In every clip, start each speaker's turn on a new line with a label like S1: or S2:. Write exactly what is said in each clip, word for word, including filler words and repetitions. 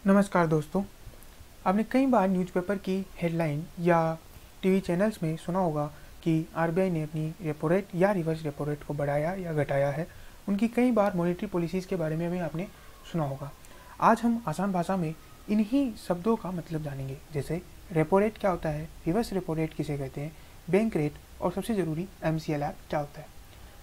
S1: नमस्कार दोस्तों। आपने कई बार न्यूज़पेपर की हेडलाइन या टीवी चैनल्स में सुना होगा कि आरबीआई ने अपनी रेपो रेट या रिवर्स रेपो रेट को बढ़ाया या घटाया है। उनकी कई बार मॉनेटरी पॉलिसीज़ के बारे में भी आपने सुना होगा। आज हम आसान भाषा में इन्हीं शब्दों का मतलब जानेंगे, जैसे रेपो रेट क्या होता है, रिवर्स रेपो रेट किसे कहते हैं, बैंक रेट और सबसे ज़रूरी एम सी एल आर क्या होता है।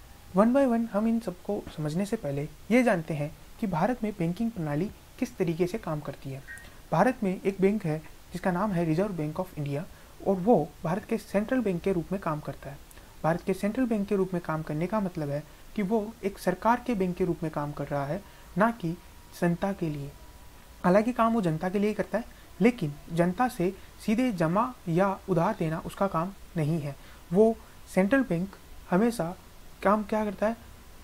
S1: वन बाय वन हम इन सबको समझने से पहले ये जानते हैं कि भारत में बैंकिंग प्रणाली किस तरीके से काम करती है। भारत में एक बैंक है जिसका नाम है रिजर्व बैंक ऑफ इंडिया और वो भारत के सेंट्रल बैंक के रूप में काम करता है। भारत के सेंट्रल बैंक के रूप में काम करने का मतलब है कि वो एक सरकार के बैंक के रूप में काम कर रहा है, ना कि जनता के लिए। हालांकि काम वो जनता के लिए ही करता है, लेकिन जनता से सीधे जमा या उधार देना उसका काम नहीं है। वो सेंट्रल बैंक हमेशा काम क्या करता है,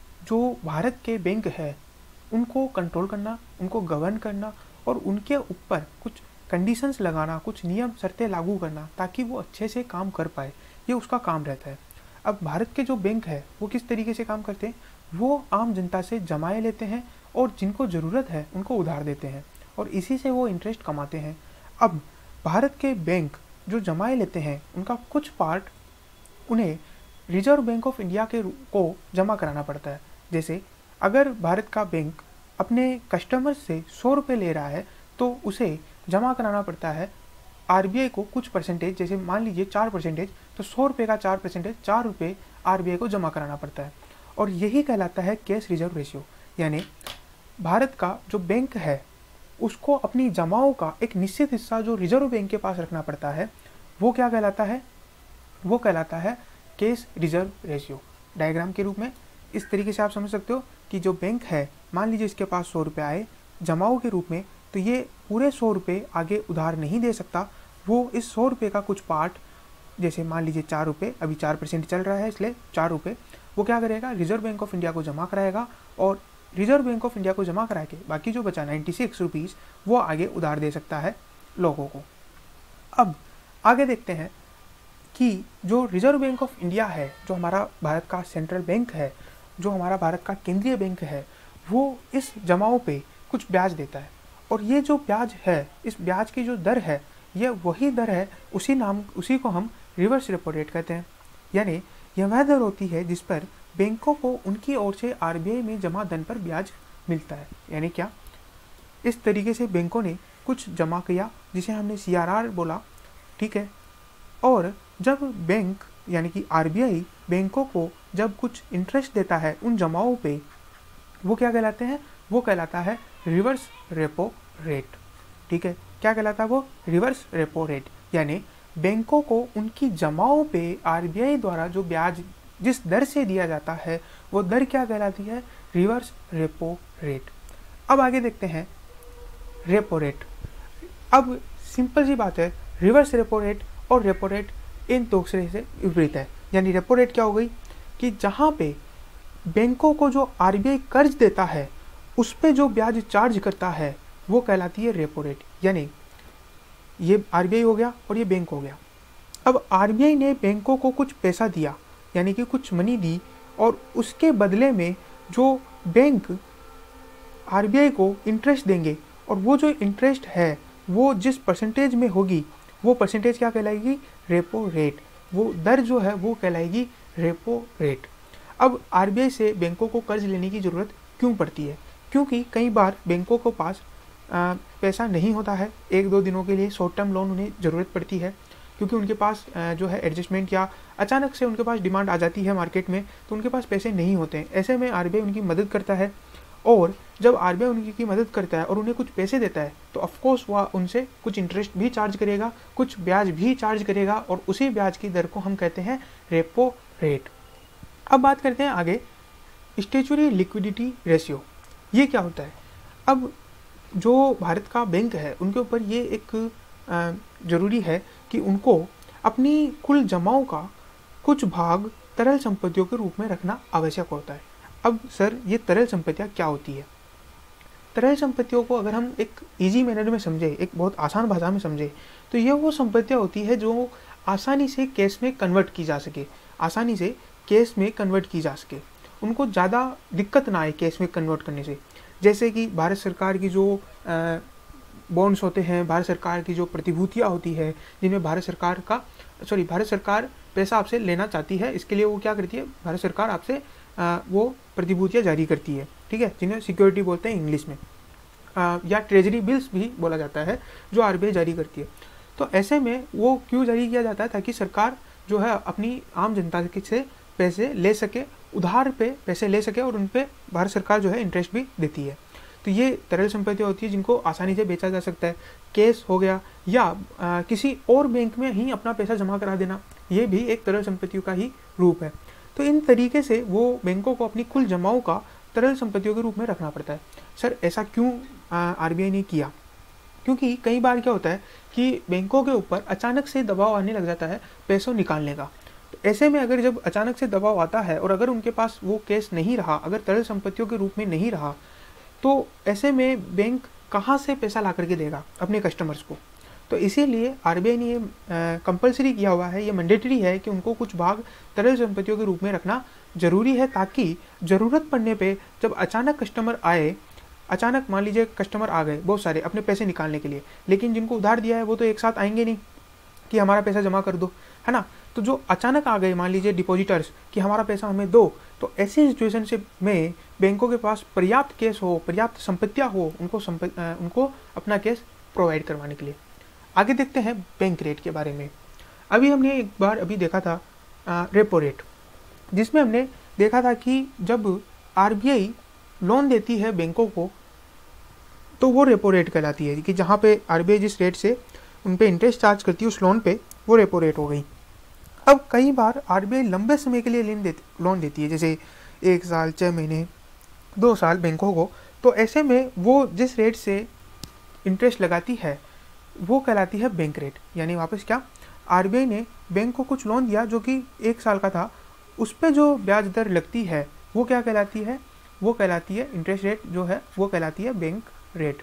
S1: जो भारत के बैंक है उनको कंट्रोल करना, उनको गवर्न करना और उनके ऊपर कुछ कंडीशंस लगाना, कुछ नियम शर्तें लागू करना ताकि वो अच्छे से काम कर पाए, ये उसका काम रहता है। अब भारत के जो बैंक है वो किस तरीके से काम करते हैं, वो आम जनता से जमाए लेते हैं और जिनको ज़रूरत है उनको उधार देते हैं और इसी से वो इंटरेस्ट कमाते हैं। अब भारत के बैंक जो जमाए लेते हैं उनका कुछ पार्ट उन्हें रिजर्व बैंक ऑफ इंडिया के को जमा कराना पड़ता है। जैसे अगर भारत का बैंक अपने कस्टमर्स से सौ रुपये ले रहा है तो उसे जमा कराना पड़ता है आरबीआई को कुछ परसेंटेज, जैसे मान लीजिए चार परसेंटेज, तो सौ रुपये का चार परसेंटेज चार रुपये आरबीआई को जमा कराना पड़ता है और यही कहलाता है कैश रिजर्व रेशियो। यानी भारत का जो बैंक है उसको अपनी जमाओं का एक निश्चित हिस्सा जो रिजर्व बैंक के पास रखना पड़ता है, वो क्या कहलाता है, वो कहलाता है कैश रिजर्व रेशियो। डायग्राम के रूप में इस तरीके से आप समझ सकते हो कि जो बैंक है, मान लीजिए इसके पास सौ रुपये आए जमाओं के रूप में, तो ये पूरे सौ रुपये आगे उधार नहीं दे सकता। वो इस सौ रुपये का कुछ पार्ट, जैसे मान लीजिए चार रुपये, अभी चार परसेंट चल रहा है इसलिए चार रुपये, वो क्या करेगा, रिजर्व बैंक ऑफ इंडिया को जमा कराएगा और रिजर्व बैंक ऑफ इंडिया को जमा करा के बाकी जो बचा नाइन्टी सिक्स रुपीज़ वो आगे उधार दे सकता है लोगों को। अब आगे देखते हैं कि जो रिजर्व बैंक ऑफ इंडिया है, जो हमारा भारत का सेंट्रल बैंक है, जो हमारा भारत का केंद्रीय बैंक है, वो इस जमाओं पे कुछ ब्याज देता है और ये जो ब्याज है, इस ब्याज की जो दर है, ये वही दर है, उसी नाम उसी को हम रिवर्स रेपो रेट कहते हैं। यानी यह वह दर होती है जिस पर बैंकों को उनकी ओर से आरबीआई में जमा धन पर ब्याज मिलता है। यानी क्या, इस तरीके से बैंकों ने कुछ जमा किया जिसे हमने सी आर आर बोला, ठीक है। और जब बैंक यानी कि आरबीआई बैंकों को जब कुछ इंटरेस्ट देता है उन जमाओं पे, वो क्या कहलाते हैं, वो कहलाता है रिवर्स रेपो रेट, ठीक है। क्या कहलाता है वो, रिवर्स रेपो रेट। यानी बैंकों को उनकी जमाओं पे आरबीआई द्वारा जो ब्याज जिस दर से दिया जाता है वो दर क्या कहलाती है, रिवर्स रेपो रेट। अब आगे देखते हैं रेपो रेट। अब सिंपल सी बात है, रिवर्स रेपो रेट और रेपो रेट इन दूसरे से विपरीत है। यानी रेपो रेट क्या हो गई कि जहाँ पे बैंकों को जो आरबीआई कर्ज देता है उस पे जो ब्याज चार्ज करता है वो कहलाती है रेपो रेट। यानी ये आरबीआई हो गया और ये बैंक हो गया। अब आरबीआई ने बैंकों को कुछ पैसा दिया, यानी कि कुछ मनी दी, और उसके बदले में जो बैंक आरबीआई को इंटरेस्ट देंगे और वो जो इंटरेस्ट है वो जिस परसेंटेज में होगी वो परसेंटेज क्या कहलाएगी, रेपो रेट। वो दर जो है वो कहलाएगी रेपो रेट। अब आरबीआई से बैंकों को कर्ज लेने की ज़रूरत क्यों पड़ती है, क्योंकि कई बार बैंकों को पास आ, पैसा नहीं होता है, एक दो दिनों के लिए शॉर्ट टर्म लोन उन्हें ज़रूरत पड़ती है, क्योंकि उनके पास आ, जो है एडजस्टमेंट या अचानक से उनके पास डिमांड आ जाती है मार्केट में, तो उनके पास पैसे नहीं होते हैं। ऐसे में आरबीआई उनकी मदद करता है और जब आरबीआई उनकी मदद करता है और उन्हें कुछ पैसे देता है तो ऑफकोर्स वह उनसे कुछ इंटरेस्ट भी चार्ज करेगा, कुछ ब्याज भी चार्ज करेगा और उसी ब्याज की दर को हम कहते हैं रेपो रेट। अब बात करते हैं आगे स्टैट्यूटरी लिक्विडिटी रेशियो। ये क्या होता है। अब जो भारत का बैंक है उनके ऊपर ये एक ज़रूरी है कि उनको अपनी कुल जमाओं का कुछ भाग तरल संपत्तियों के रूप में रखना आवश्यक होता है। अब सर ये तरल संपत्तियाँ क्या होती है। तरल संपत्तियों को अगर हम एक इजी मैनर में समझे, एक बहुत आसान भाषा में समझे, तो ये वो संपत्तियाँ होती है जो आसानी से कैश में कन्वर्ट की जा सके, आसानी से कैश में कन्वर्ट की जा सके, उनको ज़्यादा दिक्कत ना आए कैश में कन्वर्ट करने से। जैसे कि भारत सरकार की जो बॉन्ड्स होते हैं, भारत सरकार की जो प्रतिभूतियाँ होती है, जिनमें भारत सरकार का सॉरी भारत सरकार पैसा आपसे लेना चाहती है, इसके लिए वो क्या करती है, भारत सरकार आपसे वो प्रतिभूतियाँ जारी करती है, ठीक है, जिन्हें सिक्योरिटी बोलते हैं इंग्लिश में, आ, या ट्रेजरी बिल्स भी बोला जाता है, जो आरबीआई जारी करती है। तो ऐसे में वो क्यों जारी किया जाता है, ताकि सरकार जो है अपनी आम जनता से पैसे ले सके, उधार पे पैसे ले सके, और उन पे भारत सरकार जो है इंटरेस्ट भी देती है। तो ये तरल संपत्तियाँ होती है जिनको आसानी से बेचा जा सकता है, केस हो गया, या आ, किसी और बैंक में ही अपना पैसा जमा करा देना, ये भी एक तरल संपत्तियों का ही रूप है। तो इन तरीके से वो बैंकों को अपनी कुल जमाओं का तरल संपत्तियों के रूप में रखना पड़ता है। सर ऐसा क्यों आरबीआई ने किया? क्योंकि कई बार क्या होता है कि बैंकों के ऊपर अचानक से दबाव आने लग जाता है पैसों निकालने का। तो ऐसे में अगर जब अचानक से दबाव आता है और अगर उनके पास वो कैश नहीं रहा, अगर तरल संपत्तियों के रूप में नहीं रहा, तो ऐसे में बैंक कहाँ से पैसा ला करके देगा अपने कस्टमर्स को? तो इसीलिए आरबीआई ने ये कंपलसरी किया हुआ है, ये मैंडेटरी है कि उनको कुछ भाग तरल संपत्तियों के रूप में रखना जरूरी है, ताकि ज़रूरत पड़ने पे जब अचानक कस्टमर आए, अचानक मान लीजिए कस्टमर आ गए बहुत सारे अपने पैसे निकालने के लिए, लेकिन जिनको उधार दिया है वो तो एक साथ आएंगे नहीं कि हमारा पैसा जमा कर दो, है ना। तो जो अचानक आ गए मान लीजिए डिपॉजिटर्स कि हमारा पैसा हमें दो, तो ऐसी सिचुएशन से में बैंकों के पास पर्याप्त केस हो, पर्याप्त संपत्तियाँ हो उनको संपत्ति उनको अपना केस प्रोवाइड करवाने के लिए। आगे देखते हैं बैंक रेट के बारे में। अभी हमने एक बार अभी देखा था आ, रेपो रेट, जिसमें हमने देखा था कि जब आरबीआई लोन देती है बैंकों को तो वो रेपो रेट कहलाती है, कि जहाँ पे आरबीआई जिस रेट से उन पे इंटरेस्ट चार्ज करती है उस लोन पे, वो रेपो रेट हो गई। अब कई बार आरबीआई लंबे समय के लिए लोन देती लोन देती है, जैसे एक साल, छः महीने, दो साल बैंकों को, तो ऐसे में वो जिस रेट से इंटरेस्ट लगाती है वो कहलाती है बैंक रेट। यानी वापस क्या, आरबीआई ने बैंक को कुछ लोन दिया जो कि एक साल का था, उस पर जो ब्याज दर लगती है वो क्या कहलाती है, वो कहलाती है इंटरेस्ट रेट, जो है वो कहलाती है बैंक रेट,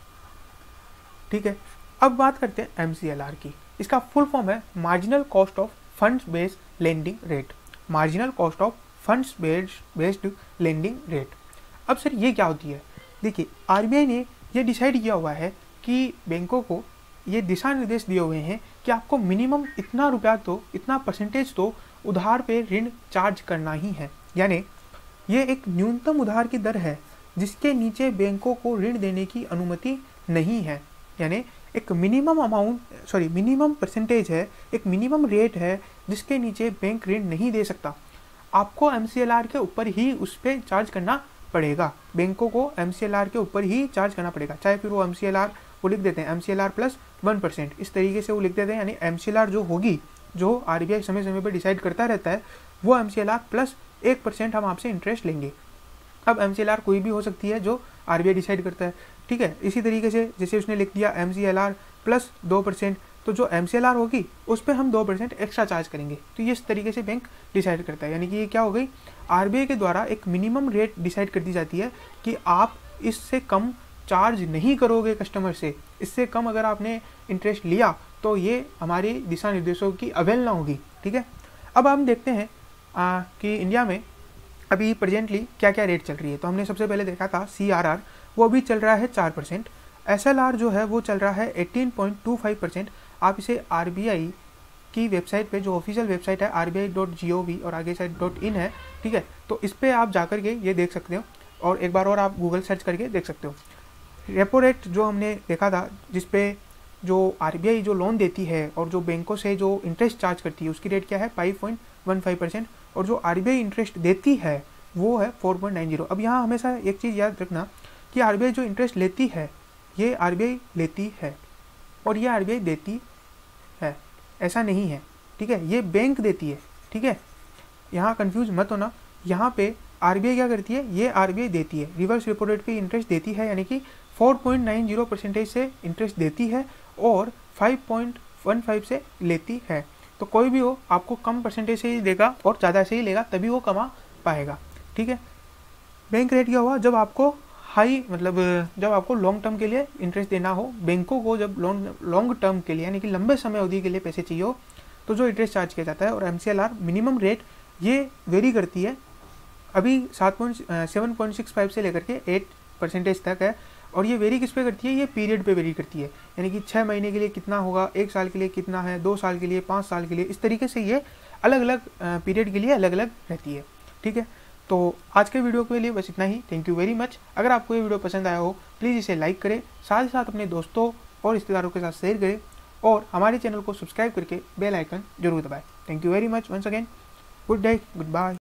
S1: ठीक है। अब बात करते हैं एमसीएलआर की। इसका फुल फॉर्म है marginal cost of funds based lending rate, marginal cost of funds based lending rate. अब सर ये क्या होती है? देखिए आरबीआई ने ये डिसाइड किया हुआ है कि बैंकों को ये दिशा निर्देश दिए हुए हैं कि आपको मिनिमम इतना रुपया तो, इतना परसेंटेज तो उधार पे ऋण चार्ज करना ही है। यानी ये एक न्यूनतम उधार की दर है जिसके नीचे बैंकों को ऋण देने की अनुमति नहीं है। यानी एक minimum amount sorry minimum percentage है, एक मिनिमम रेट है जिसके नीचे बैंक ऋण नहीं दे सकता। आपको एमसीएलआर के ऊपर ही उस पर चार्ज करना पड़ेगा, बैंकों को एमसीएलआर के ऊपर ही चार्ज करना पड़ेगा। चाहे फिर वो एमसीएलआर वो लिख देते हैं एमसीएलआर प्लस वन परसेंट, इस तरीके से वो लिख देते हैं। यानी एमसीएलआर जो होगी, जो आरबीआई समय समय पर डिसाइड करता रहता है, वो एमसीएलआर प्लस एक परसेंट हम आपसे इंटरेस्ट लेंगे। अब एमसीएलआर कोई भी हो सकती है जो आरबीआई डिसाइड करता है, ठीक है। इसी तरीके से जैसे उसने लिख दिया एमसीएलआर प्लस दो परसेंट, तो जो एमसीएलआर होगी उस पर हम दो परसेंट एक्स्ट्रा चार्ज करेंगे। तो ये इस तरीके से बैंक डिसाइड करता है। यानी कि ये क्या हो गई, आरबीआई के द्वारा एक मिनिमम रेट डिसाइड कर दी जाती है कि आप इससे कम चार्ज नहीं करोगे कस्टमर से, इससे कम अगर आपने इंटरेस्ट लिया तो ये हमारे दिशा निर्देशों की अवहेलना होगी, ठीक है। अब हम देखते हैं आ, कि इंडिया में अभी प्रेजेंटली क्या क्या रेट चल रही है। तो हमने सबसे पहले देखा था सी आर आर, वो अभी चल रहा है चार परसेंट। एस एल आर जो है वो चल रहा है अठारह पॉइंट दो पाँच परसेंट। आप इसे आरबीआई की वेबसाइट पे, जो ऑफिशियल वेबसाइट है R B I dot G O V और आगे साइड डॉट इन है, ठीक है, तो इस पर आप जा करके ये देख सकते हो, और एक बार और आप गूगल सर्च करके देख सकते हो। रेपो रेट जो हमने देखा था, जिसपे जो आरबीआई जो लोन देती है और जो बैंकों से जो इंटरेस्ट चार्ज करती है उसकी रेट क्या है five point one five percent, और जो आरबीआई इंटरेस्ट देती है वो है फोर पॉइंट नाइन जीरो। अब यहाँ हमेशा एक चीज़ याद रखना कि आरबीआई जो इंटरेस्ट लेती है ये आरबीआई लेती है और ये आरबीआई देती है, ऐसा नहीं है, ठीक है, ये बैंक देती है, ठीक है। यहाँ कंफ्यूज मत होना, यहाँ पे आरबीआई क्या करती है, ये आरबीआई देती है, रिवर्स रेपो रेट पे इंटरेस्ट देती है, यानी कि four point nine zero percentage से इंटरेस्ट देती है और फाइव पॉइंट वन फाइव से लेती है। तो कोई भी हो आपको कम परसेंटेज से ही देगा और ज़्यादा से ही लेगा, तभी वो कमा पाएगा, ठीक है। बैंक रेट क्या हुआ, जब आपको हाई मतलब जब आपको लॉन्ग टर्म के लिए इंटरेस्ट देना हो, बैंकों को जब लॉन्ग लॉन्ग टर्म के लिए यानी कि लंबे समय अवधि के लिए पैसे चाहिए हो, तो जो इंटरेस्ट चार्ज किया जाता है। और एमसीएलआर मिनिमम रेट ये वेरी करती है, अभी सात point seven point six five से लेकर के एट परसेंटेज तक है, और ये वेरी किस पे करती है, ये पीरियड पे वेरी करती है, यानी कि छः महीने के लिए कितना होगा, एक साल के लिए कितना है, दो साल के लिए, पाँच साल के लिए, इस तरीके से ये अलग अलग पीरियड के लिए अलग अलग रहती है। ठीक है, तो आज के वीडियो के लिए बस इतना ही। Thank you very much. अगर आपको ये वीडियो पसंद आया हो प्लीज़ इसे लाइक करें, साथ ही साथ अपने दोस्तों और रिश्तेदारों के साथ शेयर करें और हमारे चैनल को सब्सक्राइब करके बेल आइकन जरूर दबाएं। Thank you very much once again. Good day, good bye.